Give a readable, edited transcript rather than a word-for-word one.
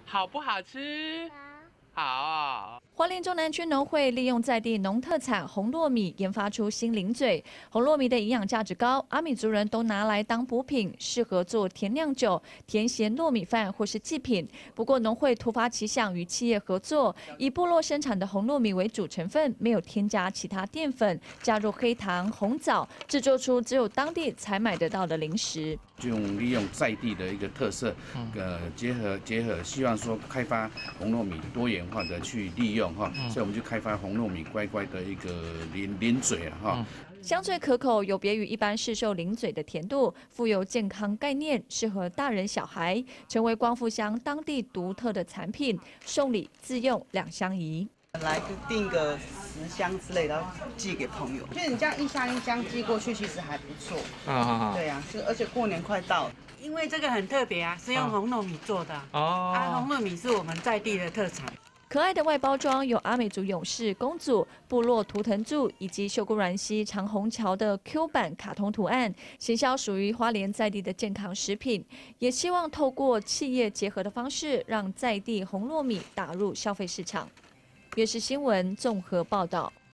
好不好吃？好。 花莲中南区农会利用在地农特产红糯米，研发出新零嘴。红糯米的营养价值高，阿美族人都拿来当补品，适合做甜酿酒、甜咸糯米饭或是祭品。不过农会突发奇想，与企业合作，以部落生产的红糯米为主成分，没有添加其他淀粉，加入黑糖、红枣，制作出只有当地才买得到的零食。 就利用在地的一个特色，结合，希望说开发红糯米多元化的去利用哈，所以我们就开发红糯米乖乖的一个零嘴了哈。 香脆可口，有别于一般市售零嘴的甜度，富有健康概念，适合大人小孩，成为光复乡当地独特的产品，送礼自用两相宜。 来就订个10箱之类的，然后寄给朋友。就是你这样一箱一箱寄过去，其实还不错。对呀，而且过年快到了。 因为这个很特别啊，是用红糯米做的。红糯米是我们在地的特产。 可爱的外包装有阿美族勇士、公主、部落图腾柱以及秀姑峦溪长虹桥的 Q 版卡通图案，行销属于花莲在地的健康食品，也希望透过企业结合的方式，让在地红糯米打入消费市场。原视新闻综合报道。